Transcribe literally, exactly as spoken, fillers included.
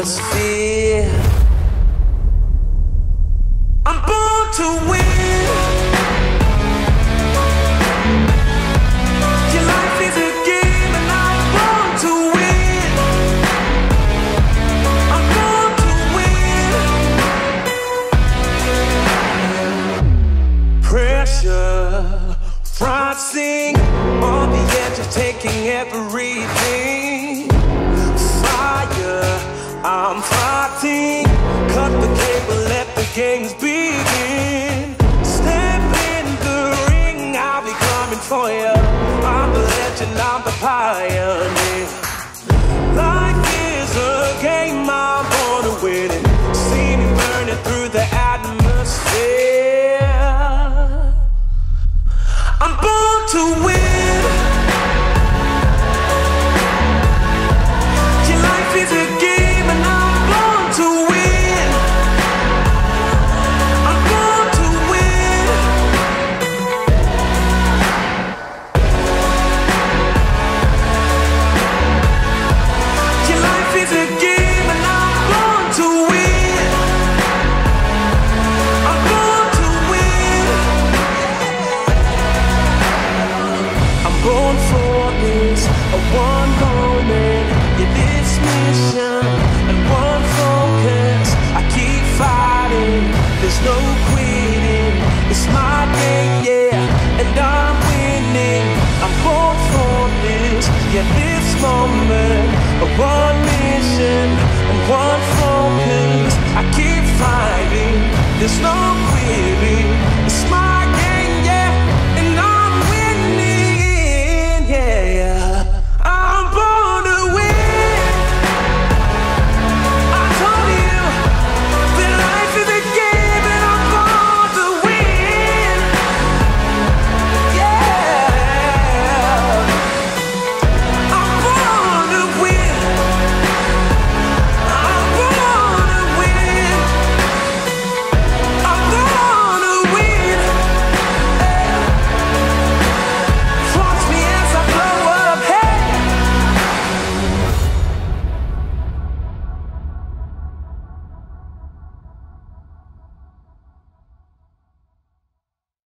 atmosphere. I'm born to win. Your life is a game and I'm born to win. I'm born to win. Pressure rising on the edge of taking everything. Fire, I'm fighting. Cut the cable, let the games begin. Step in the ring, I'll be coming for you. I'm the legend, I'm the pioneer.